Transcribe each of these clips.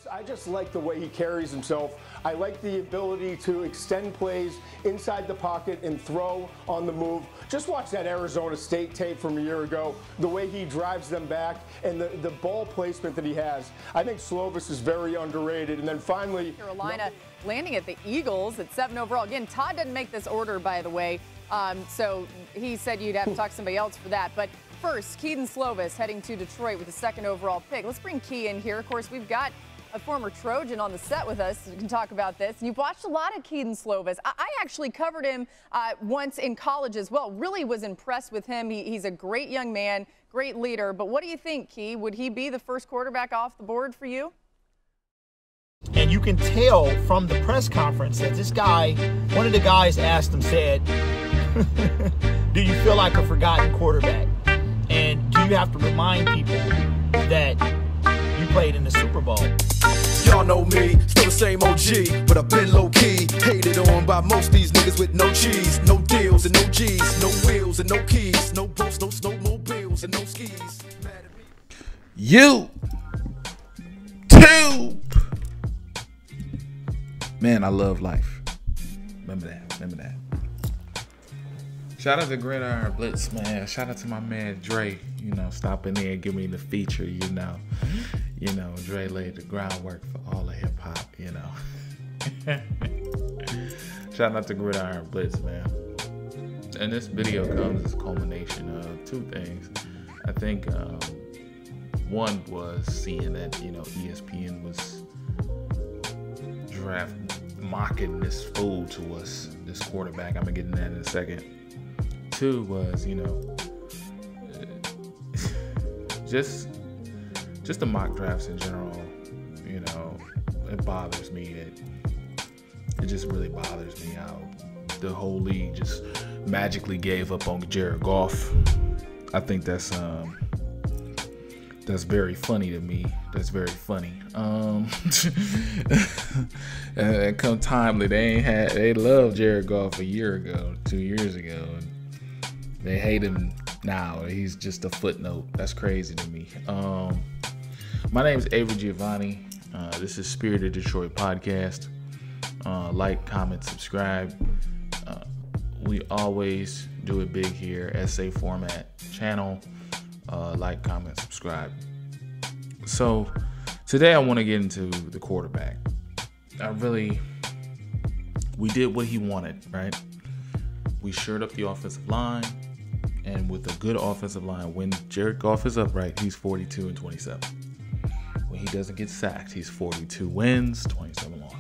I just like the way he carries himself. I like the ability to extend plays inside the pocket and throw on the move. Just watch that Arizona State tape from a year ago, the way he drives them back and the ball placement that he has. I think Slovis is very underrated. And then finally, Carolina landing at the Eagles at 7 overall. Again, Todd didn't make this order, by the way, so he said you'd have to talk to somebody else for that. But first, Kedon Slovis heading to Detroit with the 2nd overall pick. Let's bring Key in here. Of course, we've got a former Trojan on the set with us who can talk about this. And you've watched a lot of Kedon Slovis. I actually covered him once in college as well. Really was impressed with him. He's a great young man, great leader. But what do you think, Key? Would he be the first quarterback off the board for you? And you can tell from the press conference that this guy, one of the guys asked him, said, do you feel like a forgotten quarterback? And do you have to remind people that you played in the Super Bowl? Y'all know me, still the same OG, but I've been low-key, hated on by most these niggas with no cheese, no deals and no G's, no wheels and no keys, no boats, no snowmobiles and no skis. YouTube. Man, I love life. Remember that. Shout out to Gridiron Blitz, man. Shout out to my man Dre, stopping in and giving me the feature, Dre laid the groundwork for all the hip hop, Shout out to Gridiron Blitz, man. And this video comes as a culmination of two things. I think one was seeing that, ESPN was mocking this fool to us, this quarterback. I'm gonna get into that in a second. Two was, just the mock drafts in general, it bothers me it just really bothers me how the whole league just magically gave up on Jared Goff. I think that's very funny to me. That's very funny. And come timely, they loved Jared Goff a year ago, 2 years ago, and they hate him now. He's just a footnote. That's crazy to me. My name is Avery Giovanni. This is Spirited Detroit Podcast. Like, comment, subscribe. We always do it big here. Essay format channel. Like, comment, subscribe. So today I want to get into the quarterback. We did what he wanted, right? We shored up the offensive line, and with a good offensive line, when Jared Goff is upright, he's 42-27. When he doesn't get sacked, he's 42 wins, 27 losses.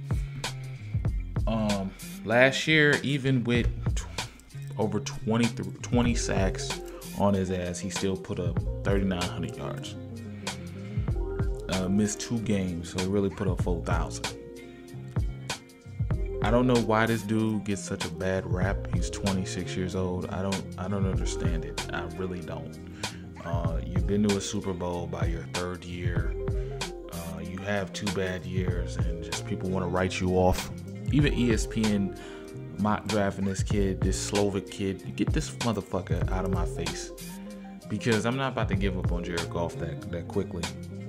Last year, even with over 20 sacks on his ass, he still put up 3,900 yards. Missed 2 games, so he really put up 4,000. I don't know why this dude gets such a bad rap. He's 26 years old. I don't understand it. I really don't. You've been to a Super Bowl by your 3rd year. You have 2 bad years, and just people want to write you off. Even ESPN mock drafting this kid, this Slovak kid. Get this motherfucker out of my face, because I'm not about to give up on Jared Goff that quickly.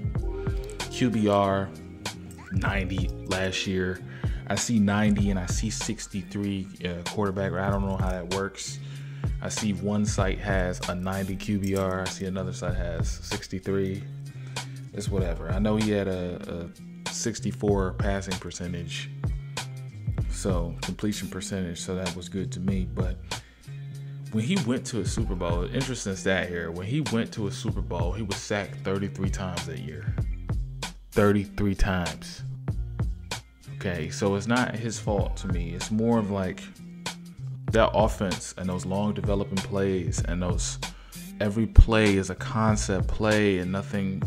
QBR 90 last year. I see 90 and I see 63 quarterback. I don't know how that works. I see one site has a 90 QBR. I see another site has 63. It's whatever. I know he had a 64 passing percentage. So completion percentage. So that was good to me. But when he went to a Super Bowl, interesting stat here. When he went to a Super Bowl, he was sacked 33 times that year. 33 times. Okay, so it's not his fault to me. It's more of like that offense and those long developing plays, and those every play is a concept play and nothing,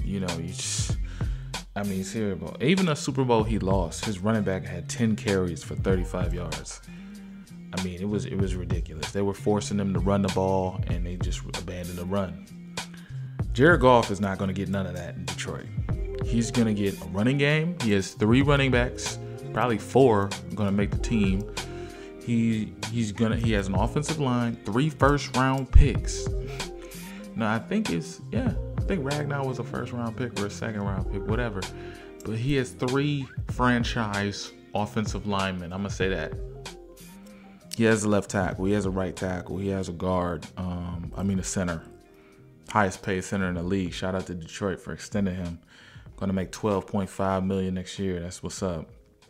it's terrible. Even a Super Bowl he lost, his running back had 10 carries for 35 yards. It was ridiculous. They were forcing them to run the ball, and they just abandoned the run. Jared Goff is not going to get none of that in Detroit. He's going to get a running game. He has 3 running backs, probably 4 going to make the team. He has an offensive line, 3 first-round picks. Now, I think Ragnar was a first-round pick or a second-round pick, whatever. but he has 3 franchise offensive linemen. I'm gonna say that. He has a left tackle. He has a right tackle. He has a guard. A center. Highest paid center in the league. Shout out to Detroit for extending him. Gonna make $12.5 million next year. That's what's up.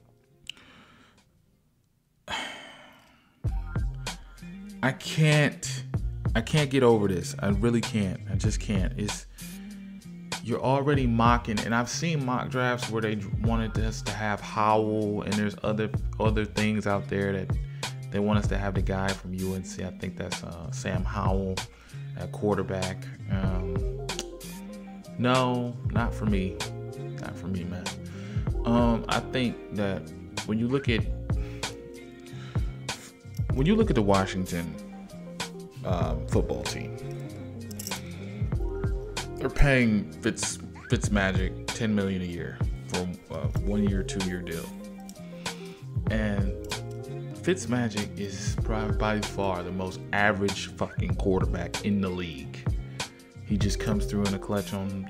I can't get over this. I really can't. I just can't. You're already mocking, and I've seen mock drafts where they wanted us to have Howell, and there's other things out there that they want us to have the guy from UNC. I think that's Sam Howell at quarterback. No, not for me. Not for me, man. I think that when you look at the Washington football team, they're paying Fitzmagic $10 million a year for a 1 year, 2 year deal, and Fitzmagic is probably by far the most average fucking quarterback in the league. He just comes through in a clutch on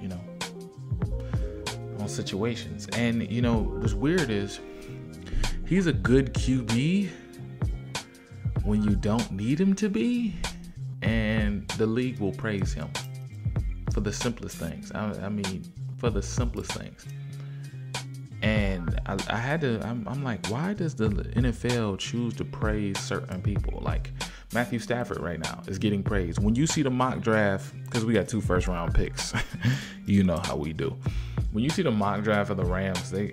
situations, and what's weird is he's a good QB when you don't need him to be, and the league will praise him for the simplest things. For the simplest things. And I'm like, why does the NFL choose to praise certain people? Like Matthew Stafford right now is getting praised. When you see the mock draft, because we got 2 first-round picks, you know how we do. When you see the mock draft of the Rams, the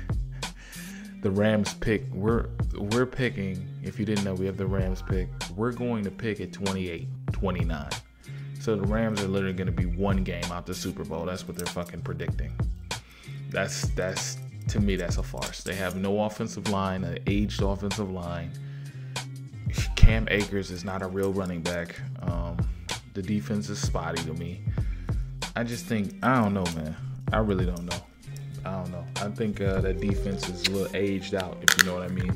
Rams pick, we're picking, if you didn't know, we have the Rams pick. We're going to pick at 28, 29. So the Rams are literally going to be 1 game out the Super Bowl. That's what they're fucking predicting. That's to me, that's a farce. They have no offensive line, an aged offensive line. Cam Akers is not a real running back. The defense is spotty to me. I just think, I don't know, man. I really don't know. I don't know. I think that defense is a little aged out, if you know what I mean.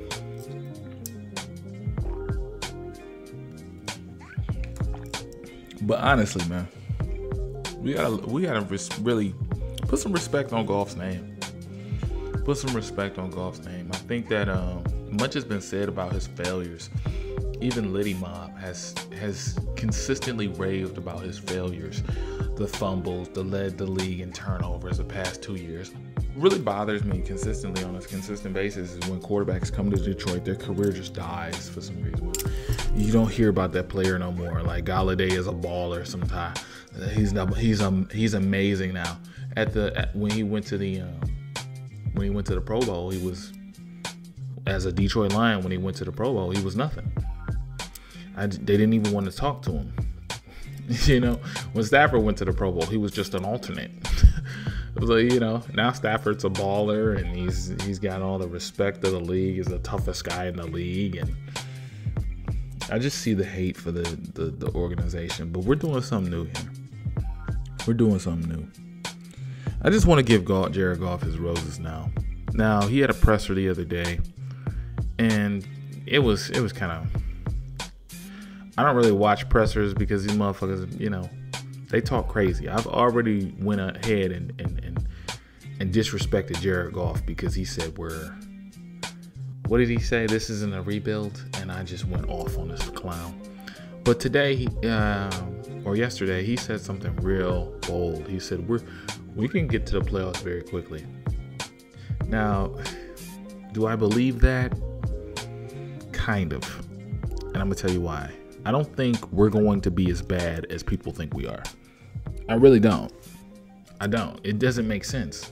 But honestly, man, we gotta really put some respect on Goff's name. Put some respect on Goff's name. I think that much has been said about his failures. Even Liddy Mob has consistently raved about his failures, the fumbles, that led the league in turnovers the past 2 years. What really bothers me consistently on a consistent basis is when quarterbacks come to Detroit, their career just dies for some reason. You don't hear about that player no more. Like Galladay is a baller sometimes. He's amazing now. When he went to the Pro Bowl, he was, as a Detroit Lion, when he went to the Pro Bowl, he was nothing. They didn't even want to talk to him. When Stafford went to the Pro Bowl, he was just an alternate. It was like, now Stafford's a baller, and he's got all the respect of the league. He's the toughest guy in the league, and I just see the hate for the organization. But we're doing something new here. We're doing something new. I just want to give Jared Goff his roses now. Now, he had a presser the other day, and it was kind of, I don't really watch pressers because these motherfuckers, they talk crazy. I've already went ahead and disrespected Jared Goff because he said what did he say? This isn't a rebuild, and I just went off on this clown. But today, or yesterday, he said something real bold. He said we can get to the playoffs very quickly. Now, do I believe that? Kind of. And I'm gonna tell you why. I don't think we're going to be as bad as people think we are. I really don't. I don't. It doesn't make sense.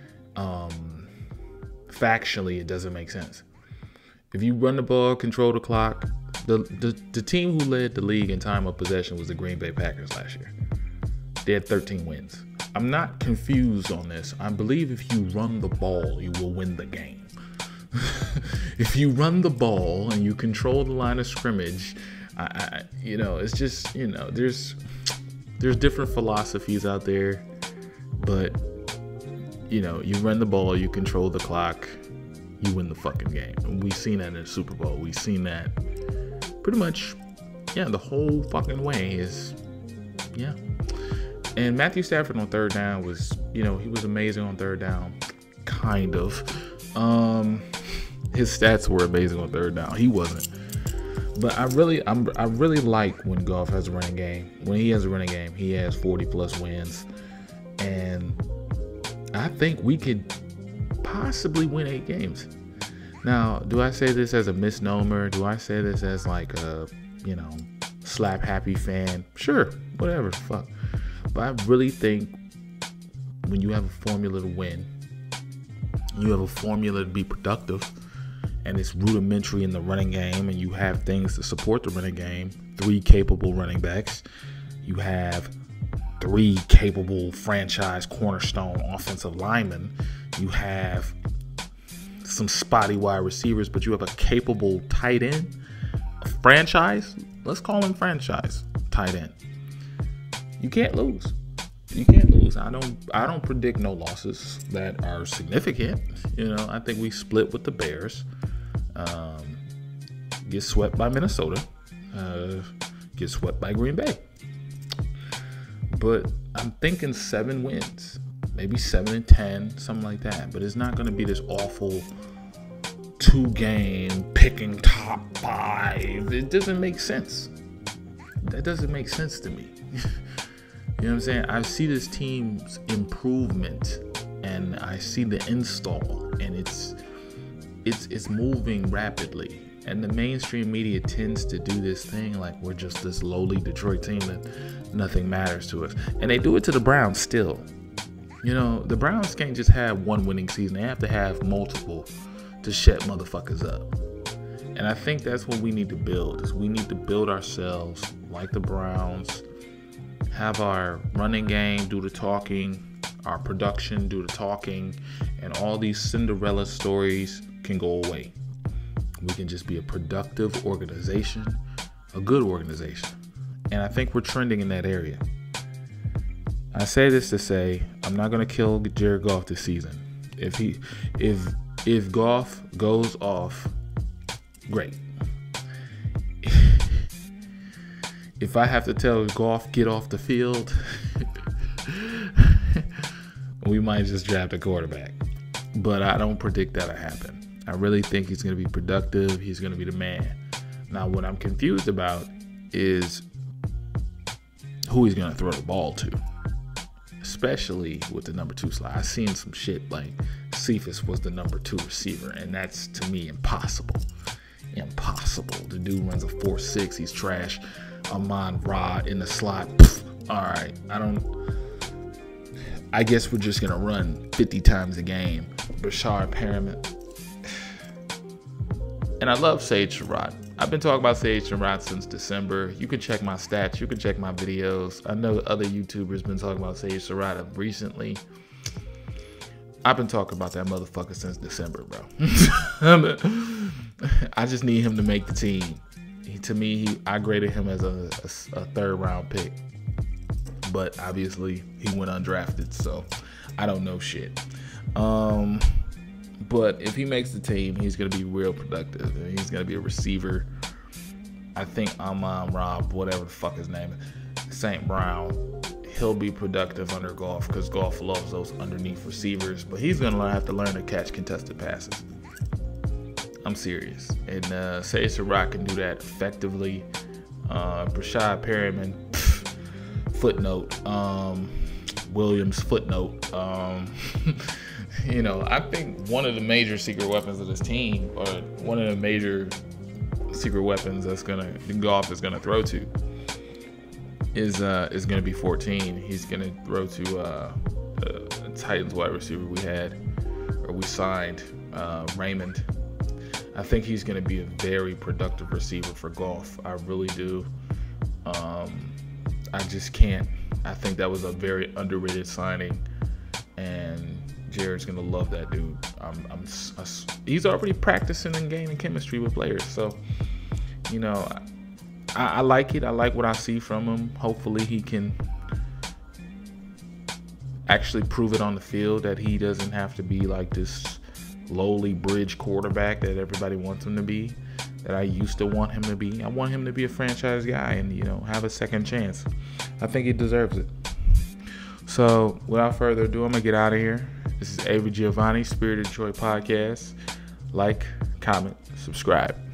Factually, it doesn't make sense. If you run the ball, control the clock, the team who led the league in time of possession was the Green Bay Packers last year. They had 13 wins. I'm not confused on this. I believe if you run the ball, you will win the game. If you run the ball and you control the line of scrimmage, it's just, there's different philosophies out there, but you run the ball, you control the clock, you win the fucking game. And we've seen that in the Super Bowl. We've seen that pretty much, the whole fucking way is, And Matthew Stafford on third down was, he was amazing on third down, kind of. His stats were amazing on third down. He wasn't. But I really like when Goff has a running game. When he has a running game, he has 40+ wins. And I think we could possibly win 8 games. Now, do I say this as a misnomer? Do I say this as like a, slap happy fan? Sure, whatever, fuck. But I really think when you have a formula to win, you have a formula to be productive, and it's rudimentary in the running game, and you have things to support the running game, 3 capable running backs, you have 3 capable franchise cornerstone offensive linemen, you have some spotty wide receivers, but you have a capable tight end, a franchise, let's call him franchise tight end. You can't lose. You can't lose. I don't predict no losses that are significant. I think we split with the Bears, get swept by Minnesota, get swept by Green Bay. But I'm thinking 7 wins, maybe 7-10, something like that. But it's not going to be this awful 2-game picking top 5. It doesn't make sense. That doesn't make sense to me. You know what I'm saying? I see this team's improvement, and I see the install, and it's moving rapidly. And the mainstream media tends to do this thing like we're just this lowly Detroit team that nothing matters to us. And they do it to the Browns still. The Browns can't just have one winning season. They have to have multiple to shut motherfuckers up. And I think that's what we need to build. Is we need to build ourselves like the Browns, have our running game do the talking, our production do the talking, and all these Cinderella stories can go away. We can just be a productive organization, a good organization. And I think we're trending in that area. I say this to say I'm not going to kill Jared Goff this season. If Goff goes off, great. If I have to tell Goff get off the field, we might just draft a quarterback. But I don't predict that'll happen. I really think he's going to be productive. He's going to be the man. Now, what I'm confused about is who he's going to throw the ball to, especially with the number 2 slot. I've seen some shit like Cephas was the number 2 receiver, and that's, to me, impossible. Impossible. The dude runs a 4.6. He's trash. Amon-Ra in the slot. All right. I guess we're just going to run 50 times a game. Brashard Perriman. And I love Sage Surratt. I've been talking about Sage Surratt since December. You can check my stats. You can check my videos. I know other YouTubers been talking about Sage Surratt recently. I've been talking about that motherfucker since December, bro. I just need him to make the team. To me, I graded him as a 3rd round pick. But obviously, he went undrafted, so I don't know shit. But if he makes the team, he's going to be real productive. And he's going to be a receiver. I think Amon-Ra, whatever the fuck his name is, St. Brown, he'll be productive under Goff because Goff loves those underneath receivers. But he's going to have to learn to catch contested passes. I'm serious. And Sage Surratt can do that effectively. Brashard Perriman, footnote. Williams, footnote. I think one of the major secret weapons of this team, or one of the major secret weapons Goff is gonna throw to, is gonna be 14. He's gonna throw to the Titans wide receiver we signed, Raymond. I think he's gonna be a very productive receiver for Goff. I really do. I just can't. I think that was a very underrated signing, and Jared's gonna love that dude. He's already practicing and gaining chemistry with players, so I like it. I like what I see from him. Hopefully, he can actually prove it on the field that he doesn't have to be like this lowly bridge quarterback that everybody wants him to be. That I used to want him to be. I want him to be a franchise guy and have a second chance. I think he deserves it. So without further ado, I'm going to get out of here. This is Avery Giovanni, Spirit of Detroit Podcast. Like, comment, subscribe.